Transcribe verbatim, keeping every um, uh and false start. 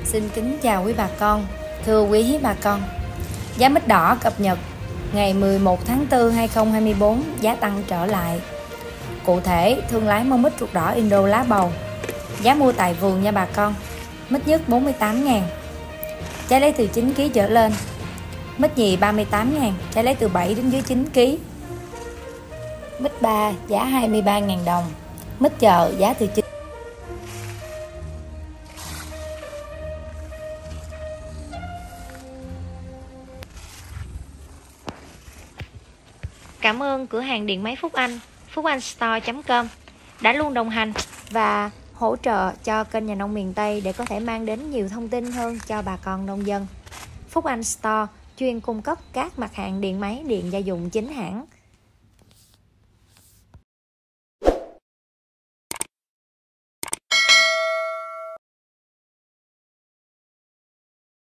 Xin kính chào quý bà con. Thưa quý bà con, giá mít đỏ cập nhật ngày mười một tháng tư hai nghìn không trăm hai mươi tư, giá tăng trở lại. Cụ thể, thương lái mua mít ruột đỏ Indo lá bầu, giá mua tại vườn nha bà con. Mít nhất bốn mươi tám ngàn, trái lấy từ chín ki lô gam trở lên. Mít nhì ba mươi tám ngàn, trái lấy từ bảy đến dưới chín ki lô gam. Mít ba giá hai mươi ba ngàn đồng, mít chợ giá từ chín. Cảm ơn cửa hàng điện máy Phúc Anh, phúc anh store chấm com đã luôn đồng hành và hỗ trợ cho kênh Nhà Nông Miền Tây để có thể mang đến nhiều thông tin hơn cho bà con nông dân. Phúc Anh Store chuyên cung cấp các mặt hàng điện máy, điện gia dụng chính hãng,